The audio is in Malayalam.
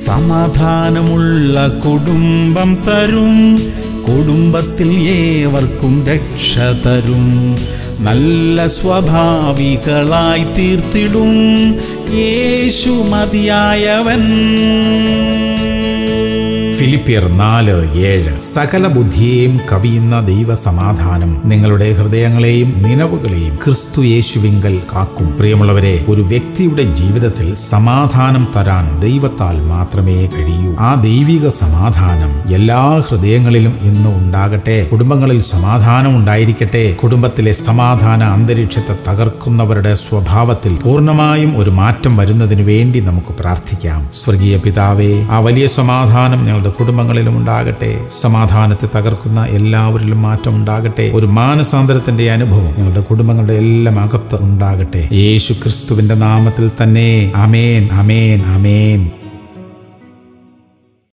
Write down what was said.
സമാധാനമുള്ള കുടുംബം തരും, കുടുംബത്തിൽ ഏവർക്കും രക്ഷ തരും, നല്ല സ്വഭാവികളായി തീർത്തിടും യേശു മതിയായവൻ. ഫിലിപ്പിയർ 4:7. സകല ബുദ്ധിയെയും കവിയുന്ന ദൈവസമാധാനം നിങ്ങളുടെ ഹൃദയങ്ങളെയും നിലവുകളെയും ക്രിസ്തു യേശുവിങ്കൽ കാക്കും. പ്രിയമുള്ളവരെ, ഒരു വ്യക്തിയുടെ ജീവിതത്തിൽ സമാധാനം തരാൻ ദൈവത്താൽ മാത്രമേ കഴിയൂ. ആ ദൈവിക സമാധാനം എല്ലാ ഹൃദയങ്ങളിലും ഇന്ന് ഉണ്ടാകട്ടെ. കുടുംബങ്ങളിൽ സമാധാനം ഉണ്ടായിരിക്കട്ടെ. കുടുംബത്തിലെ സമാധാന അന്തരീക്ഷത്തെ തകർക്കുന്നവരുടെ സ്വഭാവത്തിൽ പൂർണ്ണമായും ഒരു മാറ്റം വരുന്നതിന് വേണ്ടി നമുക്ക് പ്രാർത്ഥിക്കാം. സ്വർഗീയ പിതാവേ, ആ വലിയ സമാധാനം ഞങ്ങളുടെ കുടുംബങ്ങളിലും ഉണ്ടാകട്ടെ. സമാധാനത്തെ തകർക്കുന്ന എല്ലാവരിലും മാറ്റം ഉണ്ടാകട്ടെ. ഒരു മാനസാന്തരത്തിന്റെ അനുഭവം ഞങ്ങളുടെ കുടുംബങ്ങളുടെ എല്ലാം അകത്ത് ഉണ്ടാകട്ടെ. യേശു ക്രിസ്തുവിന്റെ നാമത്തിൽ തന്നെ. ആമേൻ, ആമേൻ, ആമേൻ.